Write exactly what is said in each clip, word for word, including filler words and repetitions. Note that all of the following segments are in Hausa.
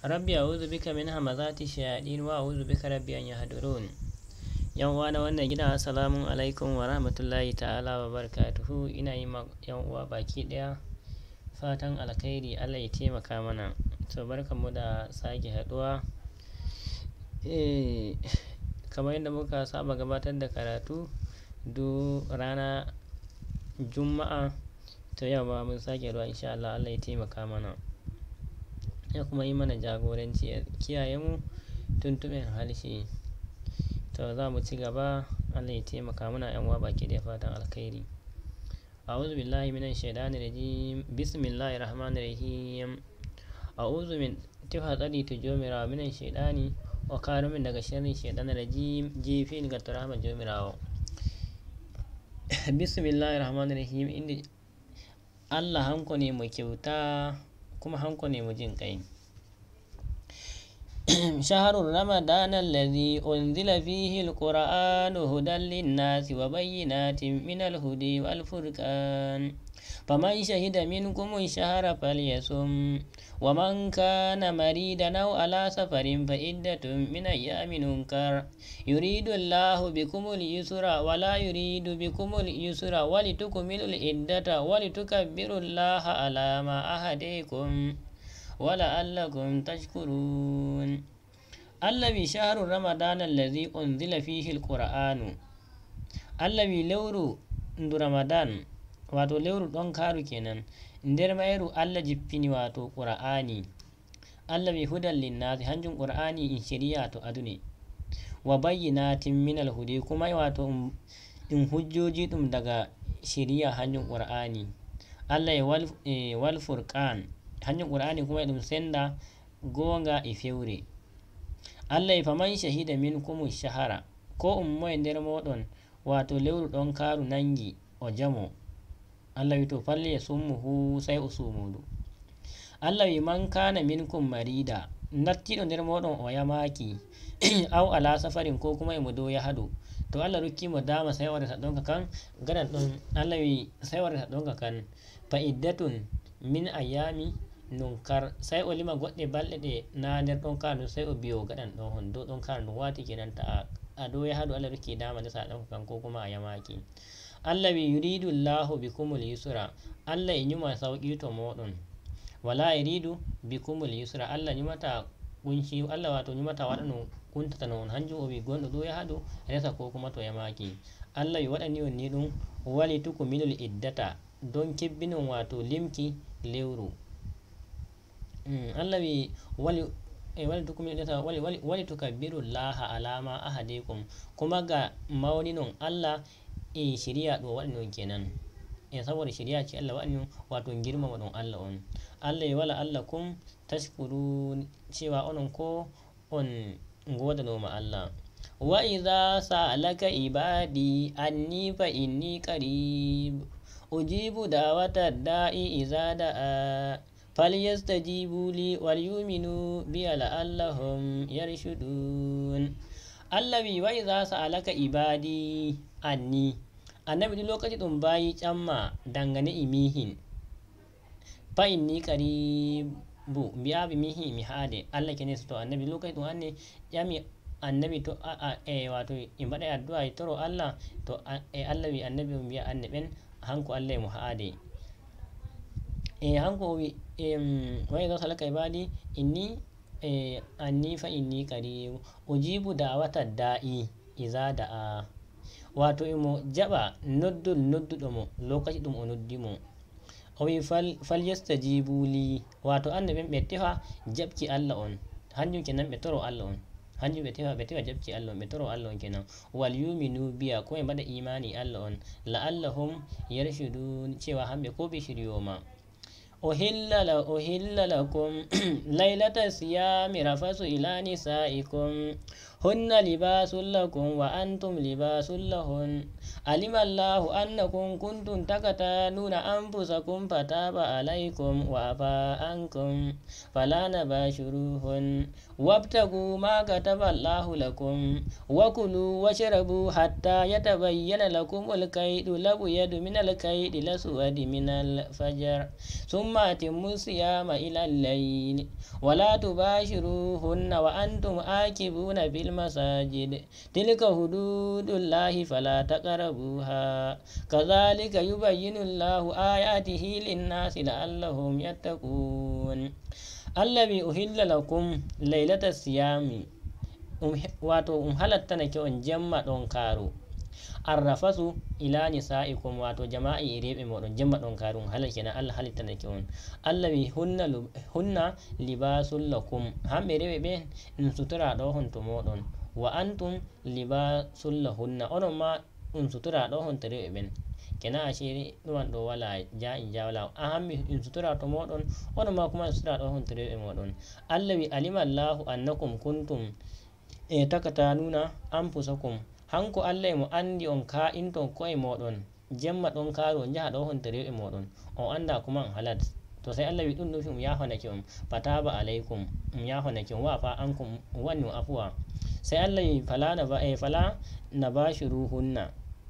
Rabbi a'udhu bika min hamazati shayatin wa a'udhu bika rabbi an yahdurun. Yan uwa na wannan gida, assalamu alaikum wa rahmatullahi ta'ala wa barakatuhu. Ina yi ma yan uwa baki daya fatan alkhairi, Allah ya taimaka mana. To barkanmu da sake haduwa. Eh kamar yadda muka saba gabatar da karatu duk rana Juma'a, to yau ma mun sake ruwa insha Allah. Allah ya taimaka mana ya kuma yi mana jagoranci, ya kiyaye mu tuntuɓen harshe. To za mu ci gaba. Allah ya taimaka mana yan uwa baki da fatan alkhairi. A'udhu billahi minash shaitani rajim. Bismillahir rahmanir rahim. A'udhu min tifadali tujumira minash shaitani wa karumin daga sharrin shaitanir rajim. Jifin ga turama jumirawo. Bismillahir rahmanir rahim. Inda Allah hanko ne mu kyauta kuma hanko ne mu jin kai. شهر رمضان الذي أنزل فيه القرآن هدى للناس وبينات من الهدى والفرقان فمن شهد منكم الشهر فليصم ومن كان مريضا أو على سفر فعدة من أيام أخر يريد الله بكم اليسر ولا يريد بكم اليسر ولتكملوا العدة ولتكبروا الله على ما هداكم ولعلكم تشكرون. الذي شهر رمضان الذي أنزل فيه القرآن. الذي لورو ndo Ramadan wato lewru ɗon karu kenan nder mayru Allah jippini wato Qur'ani. Allah bi hudan linnasi, hanjum Qur'ani in shari'a to adune, wa bayyinatin minal hudi, kuma wato in hujjoji ɗum daga shari'a hanjum Qur'ani. Allah ya wal, e, wal furqan, hanjum Qur'ani kuma ɗum senda gonga e fewre. Allah ya faman shahida minkum shahara, ko ummoye nder moɗon wato lewru ɗon karu nangi o jamo, Allah wi to falle summuhu sai o sumudu. Allah wi man kana minkum marida, nattiɗo nder moɗon o yamaki aw ala safarin ko kuma emo dow yahadu, to Allah rokkimo dama sai warata ɗonka kan gadan ɗon. Allah wi sai warata ɗonka kan fa iddatun min ayami nunkar, sai o lima goɗɗe balɗe ɗe na nder ɗon karu sai o biyo gaɗan ɗon hon dow ɗon karu ɗum wati kenan ta a dow yahadu Allah rokki dama ndesa ɗonka kan ko kuma a yamaki. Allah wi yuridu llahu bikumul yusra, Allah e nyuma sauki to moɗon, wala yuridu bikumul yusra, Allah nyumata kunci, Allah wato nyumata waɗano kuntata non, hanjum o wi gonɗo dow yahadu resa ko kuma to yamaki. Allah wi waɗani on ni ɗum wali tukumilul iddata, don kebbinon wato limki lewru. Mm, Allah wi wali e wali tukumilul iddata wali wali wali tukabbiru llaha alama ahadikum, kuma ga mawni non Allah e shari'a ɗo waɗi non kenan, e saboda shari'a ce Allah waɗi non wato girmama ɗon Allah on. Allah e wala Allah kum tashkurun, cewa onon ko on godanoma Allah. Wa idha sa'alaka ibadi anni fa inni qarib ujibu da'wata da'i idha da'a falyastajibu li wal yu'minu bi la'allahum yarshudun. Allah wi wa idha sa'alaka ibadi anni, annabi duk lokaci ɗum bayi camma dangane e mihin, fa inni qaribu mbiyaɓe mihi mi haade. Allah kene to annabi lokaci ɗum anne ƴami annabi to a e wato e mbaɗa addu'a e toro Allah, to e Allah wi annabi o mbiya anne ɓen hanko Allah e mo haade. E hanko o wi wa idha sa'alaka ibadi inni e anni fa inni qarib ujibu da'wata da'i idha da'a, wato emo jaɓa noddol nodduɗo mo lokaci ɗum o noddi mo. O wi fal falyastajibu li, wato anne ɓen ɓe tefa jaɓki Allah on, hanjum kenan ɓe toro Allah on, hanjum ɓe tefa ɓe tefa jaɓki Allah on, ɓe toro Allah on kenan. Wal yuminu biya, ko ɓe mbaɗa imani Allah on, la'allahum yarshudun, cewa hamɓe ko ɓe shiryoma. أهل أهل لكم ليلة الصيام رفث إلى نسائكم hunna libasun lakum wa antum libasun lahun alima Allahu annakum kuntum takatanuna anfusakum fataba alaykum wa afa ankum fala nabashiruhun wabtagu ma kataba Allahu lakum wa kulu washrabu hatta yatabayyana lakum al-kaydu al-abyadu min al-kaydi al-aswadi min al-fajr thumma atimmu siyama ila al-layl wa la tubashiruhunna wa antum akibuna fil masajid tilka hududullahi fala taqrabuha kadhalika yubayyinu Allahu ayatihi lin-nasi la'allahum yattaqun allazi uhilla lakum laylata siyami wato um halatta nake on jamma ɗon kaaru arrafasu ila nisaikum wato jama'i rebe modon jamma ɗon kaaru um halal kenan Allah halitta nake on allazi hunna hunna libasul lakum hambe rebe be um sutura ɗo hon to modon wa antum libasul lahunna onon ma um sutura ɗo hon to rebe ben kenan ashe ɗuman ɗo wala ja'in ja wala a hammi um sutura to modon onon ma kuma sutura ɗo hon to rebe modon allazi alima Allahu annakum kuntum e takata nuna anfusakum hanko Allah mo andi on ka inton koye moɗon jemma ɗon karo jaha ɗo hontere e moɗon on anda kuma halat to sai Allah wi ɗum ɗum um yafanake on fataba alaikum um yafanake on wa fa ankum wanni afuwa sai Allah wi fala na ba e fala na bashiruhunna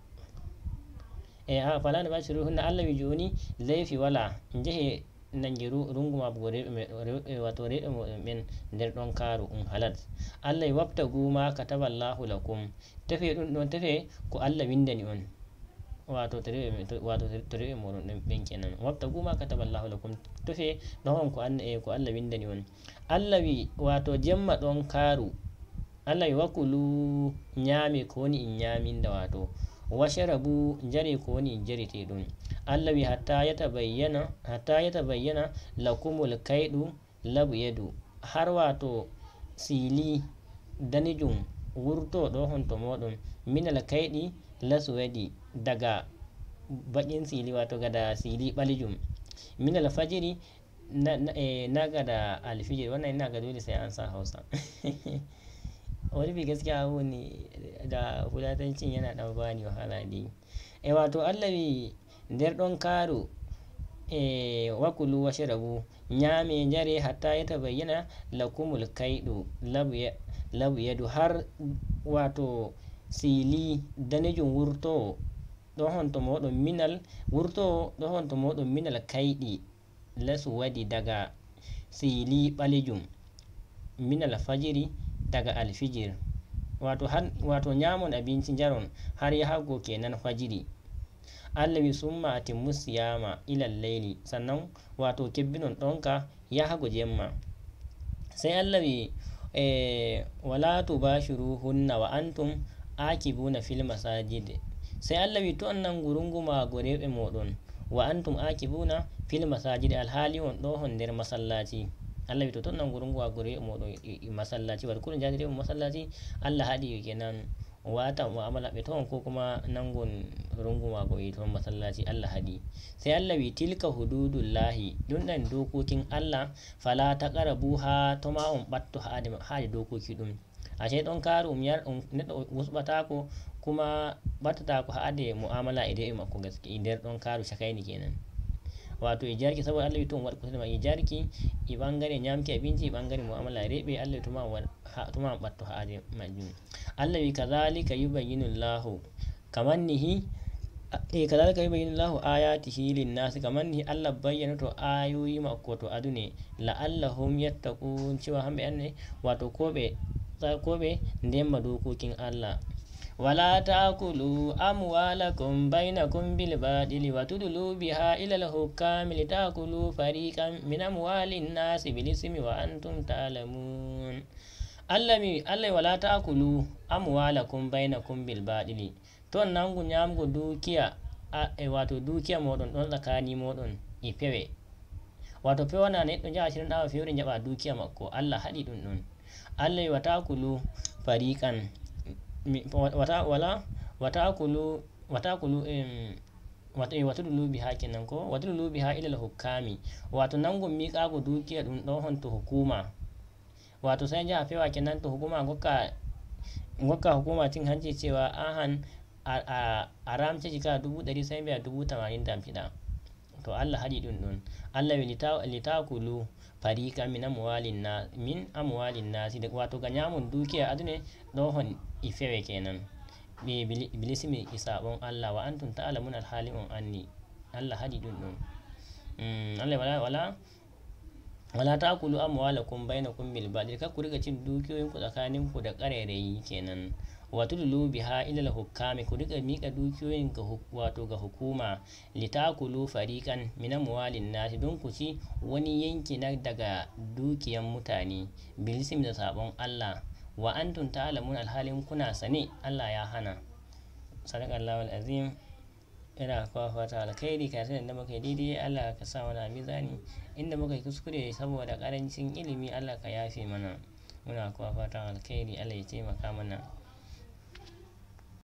e ha fala na bashiruhunna Allah wi joni laifi wala jehe nangiru runguma bugo rewɓe wato rewɓe moɗon ɓen nder ɗon kaaru um halat Allah wabtagu ma kataballahu lakum tefe ɗum ɗon tefe ko Allah windani on wato to rewɓe moɗon ɓen kenan wabtagu ma kataballahu lakum tefe ɗon ko ko Allah windani on Allah wi wato jemma ɗon kaaru Allah wi wakulu nyami ko woni in nyaminda wato washarabu jari ko woni jarite ɗum Allah wi hatta yatabayyana hatta yatabayyana lakumul kaydu labyadu har wato sili danijum wurto ɗo hon to moɗon minal kaydi laswadi daga baƙin sili wato gada sili ɓalijum minal fajiri na, na, eh, na gada alfijir wannan ina ga dole sai an sa Hausa wani bi gaskiya abu ne da fulatancin yana ɗan bani wahala ne e wato Allah wi nder ɗon kaaru e wakulu washrabu nyame jare hatta yatabayyana lakumul kaydu labyadu har wato sili danejum wurto ɗo honto moɗon minal wurto ɗo honto moɗon minal kayɗi laswadi daga sili ɓalejum minal fajiri daga alfijir wato har wato nyamon abinci jaron har yahago kenan fajiri Allah wi summa atimmu siyama ila layli sannan wato kebbinon ɗonka yahago jemma sai Allah wi e wala tubashiruhunna wa antum akibuna fil masajid sai Allah wi to annan gurunguma go rewɓe moɗon wa antum akibuna fil masajid alhali on ɗo hon nder masallaci Allah wi to ton nan gurungu wa gore mo do masallaci war kun jadi mu masallaci Allah hadi kenan wata mu'amala be ton ko kuma nangon rungu ma go yi ton masallaci Allah hadi sai Allah wi tilka hududullahi dun dan dokokin Allah fala taqrabuha to ma on batto haade haade dokoki dum ashe don karu um yar um neddo usbata ko kuma battata ko haade mu'amala ide e makko gaski nder don karu shakaini kenan wato e jarki saboda Allah to wad ko e jarki i bangare nyamki abinci bangare mu'amala rebe Allah to ma to ma batto haade majjum Allah wi kadhalika yubayyinu Allahu kamannihi e kadhalika yubayyinu Allahu ayatihi lin-nas kamannihi Allah bayyana to ayoyi makko to adune la'allahum yattaqun cewa hambe anne wato kobe kobe ndemma dokokin Allah ولا تأكلوا أموالكم بينكم بالباطل وتدلوا بها إلى الحكام لتأكلوا فريقا من أموال الناس بالإثم وأنتم تعلمون الله ولا تأكلوا أموالكم بينكم بالباطل ton nangu nyamgo dukiya e wato dukiya modon don tsakani modon e pewe wato pewa na ne don ja ashirin dawa fewre jaba dukiya makko Allah hadi dun dun Allah wa ta'kulu fariqan wata wala watakulu watakulu em wata watulu biha kenan ko watulu biha ila hukami wato nango mika go dukiya dum do honto hukuma wato sai ja fewa kenan to hukuma goka waka hukuma cin hanci cewa ahan a ramce jika dubu ɗari sai biya dubu tamanin da fiɗa to Allah haɗi ɗum ɗum Allah wi litakulu farika min amwalin na min amwalin nasi da wato ga nyamun dukiya adune ɗohon ifewe kenan ɓe bilisimi isabon Allah wa antum ta'lamun alhali on anni Allah haɗi ɗum ɗum Allah wala wala wala takulu amwalakum bainakum bil batil kar ku riga cin dukiyoyin ku tsakanin ku da ƙarairayi kenan wato dulu biha ila hukami ku riga mika dukiyoyin ga wato ga hukuma litakulu fariqan min amwalin nasi don ku ci wani yanki na daga dukiyan mutane bilisim da sabon Allah wa antum ta'lamun alhalin kuna sane Allah ya hana sadaqallahu alazim ina kawo fata alkhairi ka sanin da muka yi daidai Allah ka sa mana mizani inda muka yi kuskure saboda karancin ilimi Allah ka yafe mana muna kawo fatan alkhairi Allah ya taimaka mana